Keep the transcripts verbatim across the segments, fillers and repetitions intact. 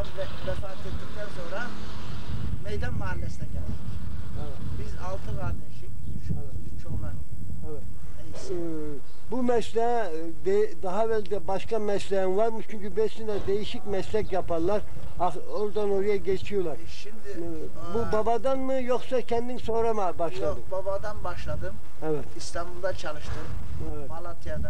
babam ve, vefat ettikten sonra Meydan Mahallesi'ne geldik. Evet. Biz altı kardeşik, üç, Evet. üç oğlan. Evet. Neyse. Ee, bu mesleğe de, daha evvel de başka mesleğin varmış çünkü Besniler değişik meslek yaparlar. Ah, oradan oraya geçiyorlar. E Şimdi Ee, bu aa, babadan mı yoksa kendin sonra mı başladın? Yok, babadan başladım. Evet. İstanbul'da çalıştım. Evet. Malatya'da,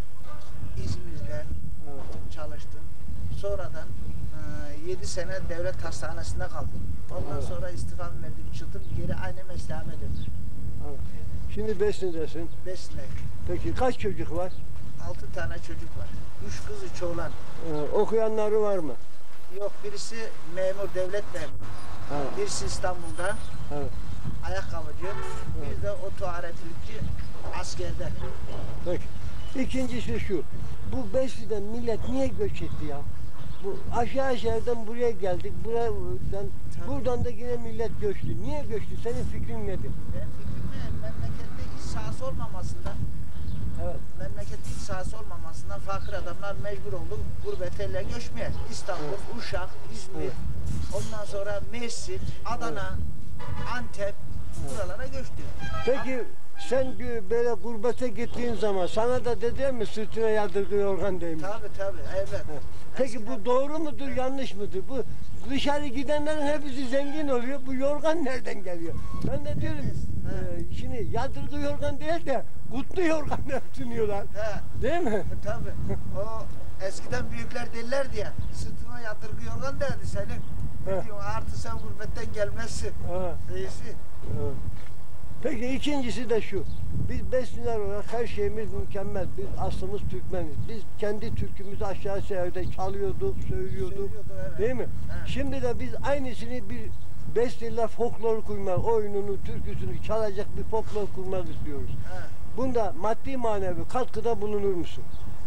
İzmir'de Evet. çalıştım. Sonradan e, yedi sene devlet hastanesinde kaldım. Ondan Evet. sonra istifamı verdim, çıktım, geri aynı mesleğime döndüm. Evet. Şimdi Besni'desin. Besne. Peki kaç çocuk var? Altı tane çocuk var. Üç kız, üç oğlan. Ee, okuyanları var mı? Yok, birisi memur, devlet memuru. Evet. Birisi İstanbul'da, Evet. ayakkabıcı. Bir de otoaletlikçi askerde. Peki. İkincisi şu. Bu Besni'den millet niye göç etti ya? Bu aşağı şehirden buraya geldik. Buradan, Tabii. buradan da yine millet göçtü. Niye göçtü? Senin fikrin nedir? Ben fikrimi memlekette iç sahası olmamasından, Evet. memlekette iç sahası olmamasından fakir adamlar mecbur oldu gurbet elle göçmeye. İstanbul, Uşak, İzmir, Evet. ondan sonra Mersin, Adana, Antep buralara göçtü. Peki sen gö- böyle gurbete gittiğin zaman sana da dediler mi sırtına yadırgı yorgan değmiş? Tabii tabii, evet. Peki Eskiden- bu doğru mudur, yanlış mıdır? Bu dışarı gidenlerin hepsi zengin oluyor. Bu yorgan nereden geliyor? Ben de diyorum, e, şimdi yadırgı yorgan değil de kutlu yorgan örtünüyorlar. He, Değil mi? tabii. O eskiden büyükler derlerdi ya, sırtına yadırgı yorgan derdi senin. He. Ne diyorsun, artı sen gurbetten gelmezsin. Ha, Reisi. evet. Peki ikincisi de şu. Biz Besniler olarak her şeyimiz mükemmel. Biz aslımız Türkmeniz. Biz kendi türkümüzü aşağı şehirde çalıyorduk, söylüyorduk. Söylüyordu, evet. Değil mi? Evet. Şimdi de biz aynısını bir Besniler folklor kurmak, oyununu, türküsünü çalacak bir folklor kurmak istiyoruz. He. Bunda maddi manevi katkıda bulunur musun?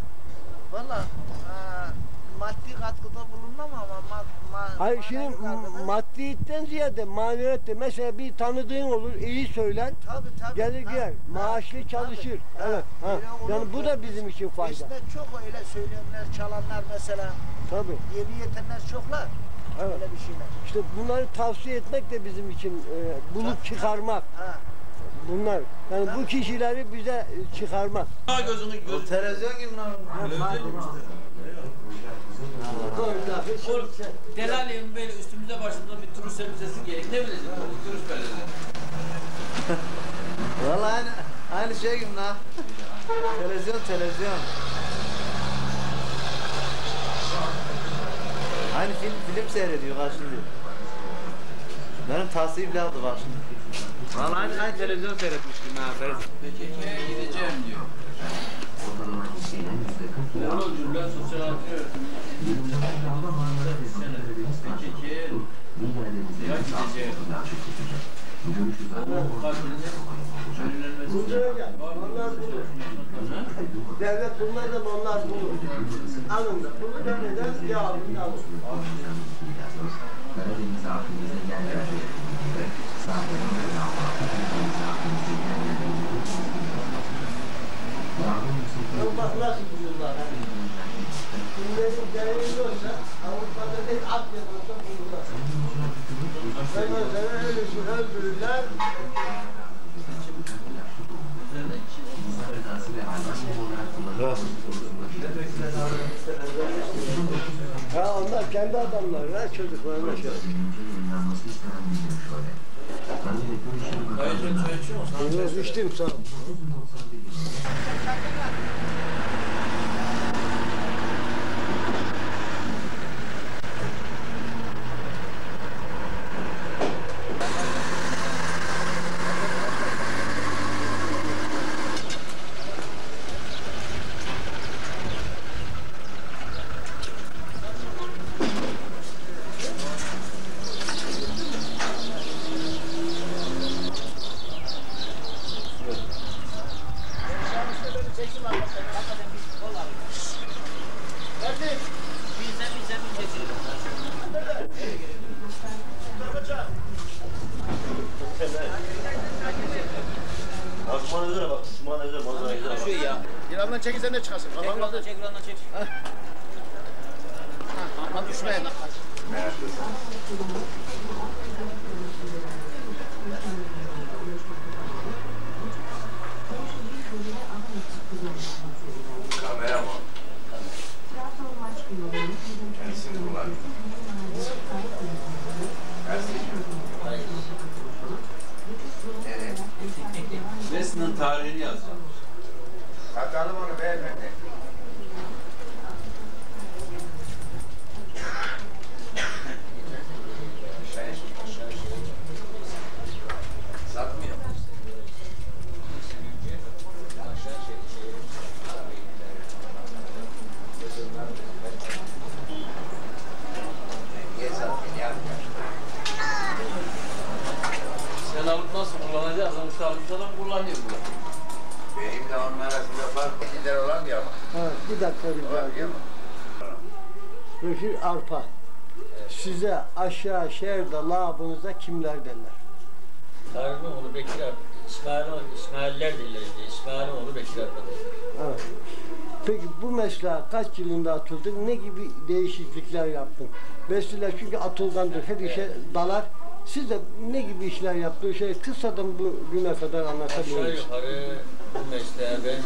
Valla maddi katkıda bulunmam ama ma, ma, Hayır şimdi manevi katkıda- maddiyitten ziyade maneviyette mesela bir tanıdığın olur, iyi söyler. Tabii tabii. Gelir Ha, gider, ha, maaşlı çalışır. tabii. Evet. Ha. Öyle olur. Yani bu da bizim için fayda. Eskiden çok öyle söyleyenler, çalanlar mesela, Tabii. yeni yetenler çoklar. Evet. Öyle bir şeyler. İşte bunları tavsiye etmek de bizim için e, bulup çıkarmak. Ha. Bunlar. Yani bu kişileri bize e, çıkarmak. Ha gözünü göz. Televizyon gibi lan. O Delali'nin böyle üstümüze başımıza bir turist elbisesi giyek. Ne bileceğiz? O turist belirli. Vallahi aynı, aynı şey gibi lan. Televizyon, televizyon. Aynı film, film seyrediyor karşılıyor. Benim tavsiye bile aldı bak şimdi. Vallahi aynı, aynı televizyon seyretmiş gibi ha. Peki Kekke'ye gideceğim diyor. Oğlum cümle sosyal hayatı öğretimi. Kekke'ye ya gideceğim. O kalbinin önlenmesi. Devlet bunlar da onlar bulur. Alın da. Bunu da neden? Ya alın da alın. Karadeniz akımızda yerleşti ve sahnenin Bak nasıl buluyorlar. Kimlerin değeri yoksa Avrupa'da değil Asya'da bulurlar. Ben o zaman ölüsünü öldürürler. Ha onlar kendi adamları, ha çocuklarına şey. Dayıcım çay içiyor musun? Yok içtim sağ ol. Manzara bak, şu manzara manzara güzel bak. Şu ya. Yandan çekil sen de çıkarsın. Ekrandan çek, ekrandan çek. Aman düşmeyin. Meraklısın. Kamera mı? Kendisini kullan. Evet. Resmen tarihini yazacağım. Atalım onu beyefendi. Satmıyor. Sen alıp nasıl kullanacaksın? Usta alıp kullanıyor bu. Benimle onun arasında fark gider olan ya ama. Evet, bir dakika rica edeyim. Rıfir Arpa. Size aşağı şehirde labınıza kimler derler? Tarih'in oğlu Bekir Arpa. İsmail, İsmailler dillerinde. İsmail'in oğlu Bekir Arpa. Evet. Peki bu mesleğe kaç yılında atıldın? Ne gibi değişiklikler yaptın? Besliler çünkü atılgandır. Her işe dalar. Siz de ne gibi işler yaptığınız şey kısadan bu güne kadar anlatabilir Aşağı misiniz? yukarı bu mesleğe ben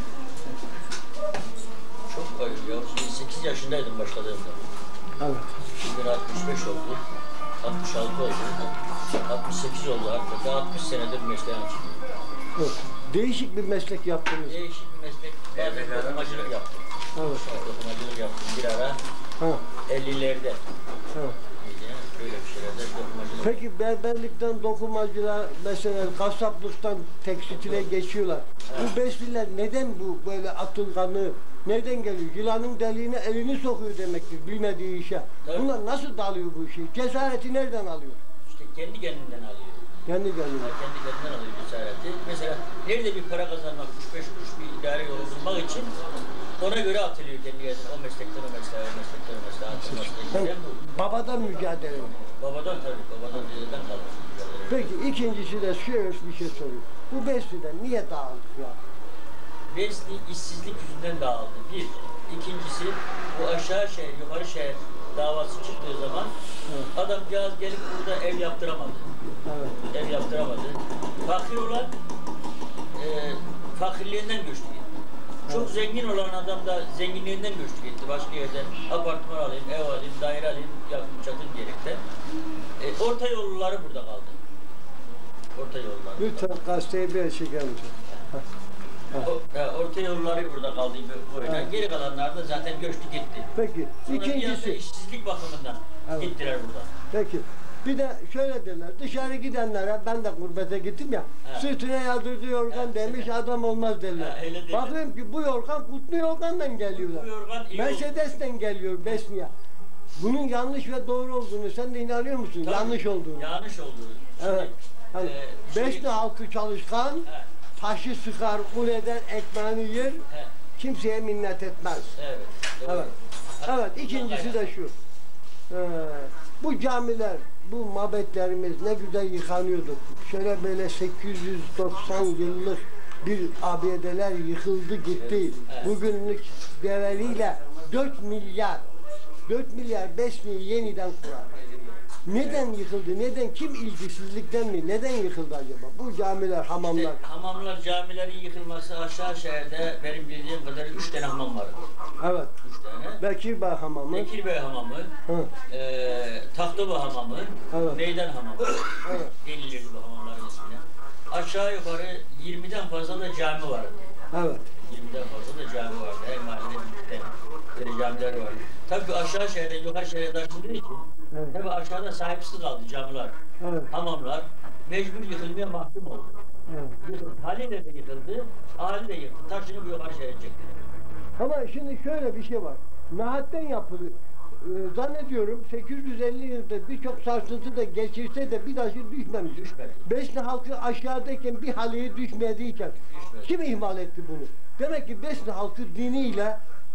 çok kayıyor ya. Şimdi sekiz yaşındaydım başladığımda. Evet. Şimdi altmış beş oldu. altmış altı oldu. altmış sekiz oldu artık. Daha altmış senedir mesleğin içindeyim. Evet. Değişik bir meslek yaptınız. Değişik bir meslek. Bazen dokumacılık yaptım. Evet. Dokumacılık yaptım bir ara. Ha. ellilerde. Evet. Böyle bir şeylerde dokumacılık. Peki berberlikten dokumacılığa mesela kasaplıktan tekstile geçiyorlar. Bu besliler neden bu böyle atılganı nereden geliyor? Yılanın deliğine elini sokuyor demektir bilmediği işe. Tabii. Bunlar nasıl dalıyor bu işi? Cesareti nereden alıyor? İşte kendi kendinden alıyor. Kendi kendine. Kendi kendinden alıyor cesareti. Mesela nerede bir para kazanmak, üç beş kuruş bir idare yolu bulmak için ona göre atılıyor kendi kendine. O meslekten o mesleğe, o meslekten o mesleğe atılması. Yani babadan mücadele mi? Babadan tabii, babadan dededen kalmış mücadele. Peki ikincisi de şöyle bir şey soruyor. Bu besliden niye dağıldık ya? Besli işsizlik yüzünden dağıldı. Bir. İkincisi bu aşağı şehir, yukarı şehir davası çıktığı zaman Evet. adamcağız gelip burada ev yaptıramadı. Evet. Ev yaptıramadı. Fakir olan e, fakirliğinden göçtü gitti. Çok zengin olan adam da zenginliğinden göçtü gitti. Başka yerden apartman alayım, ev alayım, daire alayım, yapım çatım diyerekten. E, orta yolluları burada kaldı. Orta yollular. Lütfen gazeteye bir çeker misin? O, ya, orta yolları burada kaldı böyle. Evet. Geri kalanlar da zaten göçtü gitti. Peki Sonra bir anda ikincisi. işsizlik bakımından Evet. gittiler buradan. Peki. Bir de şöyle derler, dışarı gidenlere, ben de gurbete gittim ya, Evet. sırtına yaldırdığı yorgan Evet. demiş, adam olmaz derler. Ha, öyle derler. Bakıyorum ki bu yorgan kutlu yorgandan geliyorlar. Bu yorgan iyi oldu. Mercedes'ten geliyor Besni'ye. Bunun yanlış ve doğru olduğunu, sen de inanıyor musun? Tabii, Yanlış olduğunu. Yanlış olduğunu. Evet. Hani e, şey- Besni halkı çalışkan, He, taşı sıkar, kul eder, ekmeğini yer, he, kimseye minnet etmez. evet. Doğru. Evet. Evet, ikincisi de şu. Ee, bu camiler, bu mabetlerimiz ne güzel yıkanıyordu. Şöyle böyle sekiz yüz doksan yıllık bir abideler yıkıldı gitti. Evet. Bugünlük değeriyle dört milyar, dört milyar Besni'yi yeniden kurar. Neden yıkıldı? Neden? Kim ilgisizlikten mi? Neden yıkıldı acaba? Bu camiler, hamamlar. İşte hamamlar, camilerin yıkılması aşağı şehirde benim bildiğim kadar üç tane hamam var. Evet. Üç tane. Bekir Bey hamamı. Bekir Bey hamamı, Hı. e, Tahtıba hamamı, Evet. Meydan hamamı. Evet. Denilirdi bu hamamların ismine. Aşağı yukarı yirmiden fazla da cami vardı. Evet. yirmiden fazla da cami vardı. Her mahallede bir tane böyle camiler vardı. Tabii aşağı şehirde, yukarı şehirde taşındığı için Evet. tabii aşağıda sahipsiz kaldı camiler, Evet. hamamlar. Mecbur yıkılmaya mahkum oldu. Evet. Yıkıldı. Haliyle de yıkıldı, ahali de yıktı. Taşını bu yukarı şehre çekti. Ama şimdi şöyle bir şey var. Nahatten yapılıyor. Ee, zannediyorum sekiz yüz elli yılda birçok sarsıntı da geçirse de bir taşı düşmemiş. Düşmedi. Besni halkı aşağıdayken bir haleye düşmediyken Düşmedi. kim ihmal etti bunu? Demek ki Besni halkı diniyle,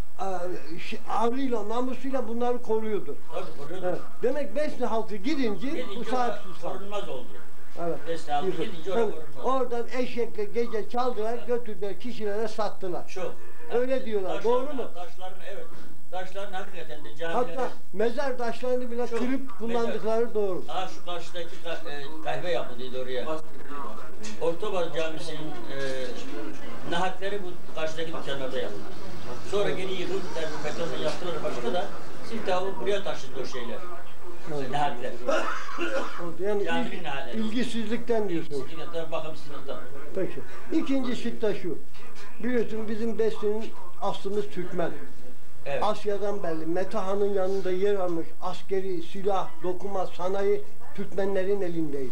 e, ş- ağrıyla, namusuyla bunları koruyordu. Tabii koruyordu. Evet. Demek Besni halkı gidince bu Gidince sahipsiz kaldı. korunmaz oldu. Evet. Besni halkı Yıkıldı. gidince orada Evet. korunmaz. Oradan eşekle gece çaldılar, götürdüler, kişilere sattılar. Çok. Öyle diyorlar, doğru mu? Taşlarını, evet. taşların hakikaten de camilerin... Hatta mezar taşlarını bile Çok, kırıp kullandıkları doğru. Aa şu karşıdaki ka- e, kahve yapıldıydı oraya. Ortaobaz Camisi'nin e, nahatleri bu karşıdaki dükkanlarda yapıldı. Sonra geri yıkıldılar, bu betonla yaptılar başka da Siltavuk buraya taşıdı o şeyler. Evet. Nahatler. Yani Caminin il- nahatleri. ilgisizlikten diyorsunuz. Siltavuk bakımsızlıktan. Peki. İkinci şık da şu. Biliyorsun bizim Besni'nin aslımız Türkmen. Evet. Asya'dan belli. Metahan'ın yanında yer almış askeri, silah, dokuma, sanayi Türkmenlerin elindeydi.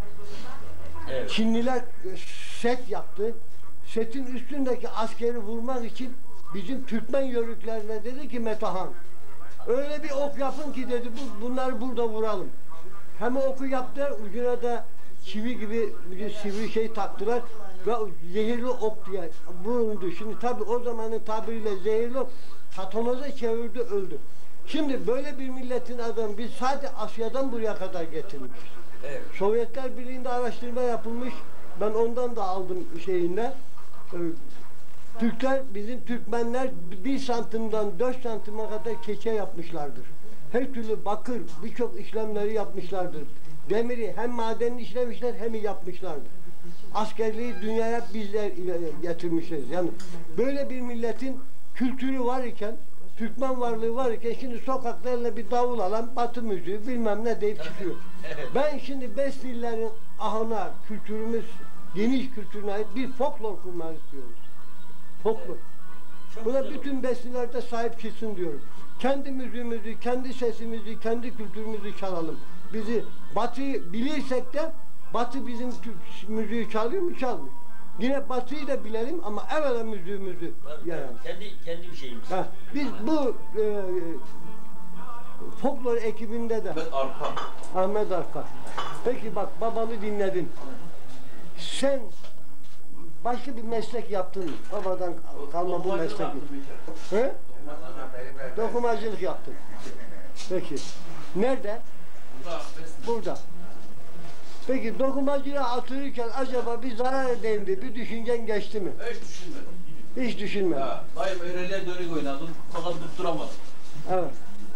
Evet. Çinliler e, set yaptı. Setin üstündeki askeri vurmak için bizim Türkmen yörüklerine dedi ki Metahan, öyle bir ok yapın ki dedi bu, bunları burada vuralım. Hem oku yaptılar, ucuna da çivi gibi bir sivri şey taktılar ve zehirli ok diye vuruldu. Şimdi tabi o zamanın tabiriyle zehirli ok tatanoza çevirdi, öldü. Şimdi böyle bir milletin adamı biz sadece Asya'dan buraya kadar getirmişiz. Evet. Sovyetler Birliği'nde araştırma yapılmış. Ben ondan da aldım şeyinden. Ee, Türkler, bizim Türkmenler bir santimden dört santime kadar keçe yapmışlardır. Her türlü bakır, birçok işlemleri yapmışlardır. Demiri hem madenini işlemişler hem yapmışlardır. Askerliği dünyaya bizler getirmişiz. Yani böyle bir milletin kültürü var iken, Türkmen varlığı var iken şimdi sokaklarla bir davul alan Batı müziği bilmem ne deyip çıkıyor. Ben şimdi Besnilerin ahına, kültürümüz, geniş kültürüne ait bir folklor kurmak istiyoruz. Folklor. Çok Buna güzel bütün Besniler de sahip çıksın diyorum. Kendi müziğimizi, kendi sesimizi, kendi kültürümüzü çalalım. Bizi Batı'yı bilirsek de Batı bizim Türk müziği çalıyor mu? Çalmıyor. Yine Batı'yı da bilelim ama evvela müziğimizi Tabii, yani. tabii. Kendi, kendi bir şeyimiz. Ha, biz bu e, folklor ekibinde de Ahmet Arpa. Ahmet Arka. Peki bak babanı dinledin. Sen başka bir meslek yaptın mı? Babadan kalma bu meslek. He? Dokumacılık yaptın. Peki. Nerede? Burada. Peki dokumacılığa atılırken acaba bir zarar edeyim diye bir düşüncen geçti mi? Hiç düşünmedim. Hiç düşünmedim. Ya, dayım öğrenciler dönük oynadım. Fakat tutturamadım. Evet.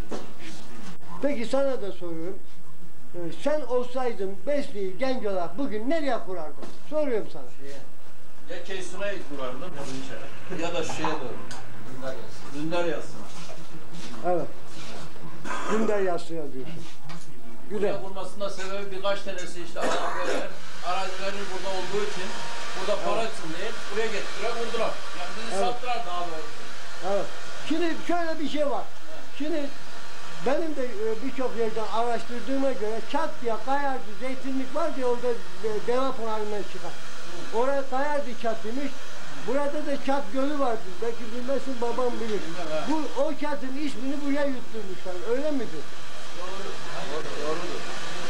Peki sana da soruyorum. Ee, Sen olsaydın Besni'yi genç olarak bugün nereye kurardın? Soruyorum sana. Ya Keysun'a kurardım ya da şeye doğru. Dündar yazsın. Evet. Dündar Yaslı'ya diyorsun. Güzel. Buraya kurmasında sebebi birkaç tanesi işte araziler, arazilerin burada olduğu için burada para için değil, buraya getiriyor, kurdular. Yani bizi Evet. sattılar daha doğrusu. Evet. Şimdi şöyle bir şey var. Şimdi benim de e, birçok yerden araştırdığıma göre Çat diye Kayardı zeytinlik var diye orada e, Deva Pınarı'ndan çıkar. Oraya Kayardı Çat demiş. Burada da Çat Gölü vardır. Belki bilmezsin babam bilir. Bu o Çat'ın ismini buraya yutturmuşlar. Öyle midir? Doğru, doğrudur.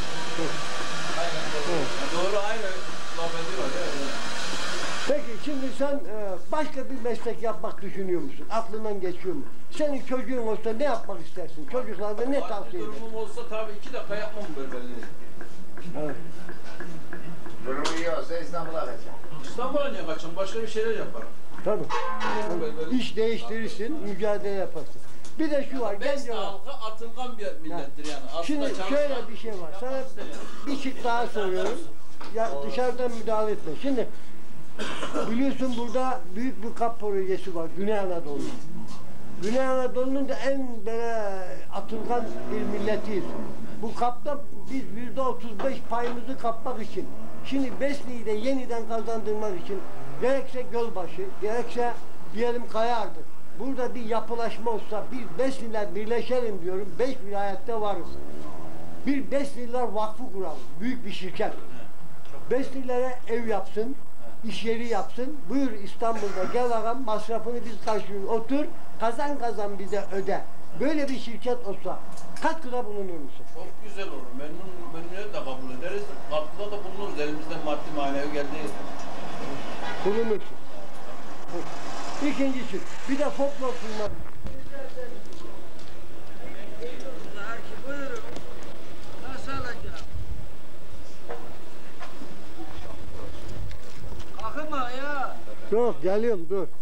Aynen doğru. Yani doğru aynı laf ediyorlar. Evet. Peki şimdi sen e, başka bir meslek yapmak düşünüyor musun? Aklından geçiyor mu? Senin çocuğun olsa ne yapmak istersin? Çocuklarına ne tavsiye edersin? Durumum olsa tabii iki dakika yapmam berberliği. Evet. Durumu iyi olsa İstanbul'a kaçacağım. İstanbul'a niye kaçacağım? Başka bir şeyler yaparım. Tabii. Berberlik- İş değiştirirsin, mücadele yaparsın. Bir de şu var, genç Besni olarak. halka atılgan bir millettir yani. Aslında Şimdi çalışan- şöyle bir şey var. Sana bir şık daha soruyorum. Ya dışarıdan müdahale etme. Şimdi biliyorsun burada büyük bir kap projesi var Güney Anadolu. Güney Anadolu'nun da en böyle atılgan bir milletiyiz. Bu kapta biz yüzde otuz beş payımızı kapmak için, şimdi Besni'yi de yeniden kazandırmak için gerekse Gölbaşı, gerekse diyelim Kayardı. Burada bir yapılaşma olsa, bir Besniler birleşelim diyorum, beş vilayette varız. Bir Besniler Vakfı kuralım, büyük bir şirket. Besnilere ev yapsın, iş yeri yapsın. Buyur İstanbul'da gel ağam, masrafını biz karşılıyoruz. Otur, kazan kazan bize öde. Böyle bir şirket olsa katkıda bulunur musun? Çok güzel olur. Memnun, memnuniyetle kabul ederiz. Katkıda da bulunuruz. Elimizden maddi manevi geldiği. Bulunursun. İkincisi, bir de folklor kurmak. Buyurun. Nasıl alacağım? Akıma ya. Yok, geliyorum, dur.